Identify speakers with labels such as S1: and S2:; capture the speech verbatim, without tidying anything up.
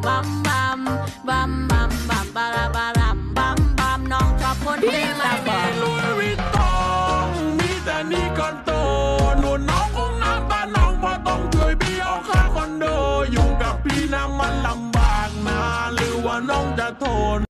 S1: บัมบัมบัมบัมบัมบาราบารัมบัมบัมน้องชอบคนที่ไม่แบ่ง
S2: ลุยวิตตองมีแต่นี่ก่อนโตหนูน้องคงน้ำตาน้องพอต้องช่วยพี่เอาค่าคอนโดอยู่กับพี่น้ำมันลำบากนะหรือว่าน้องจะทน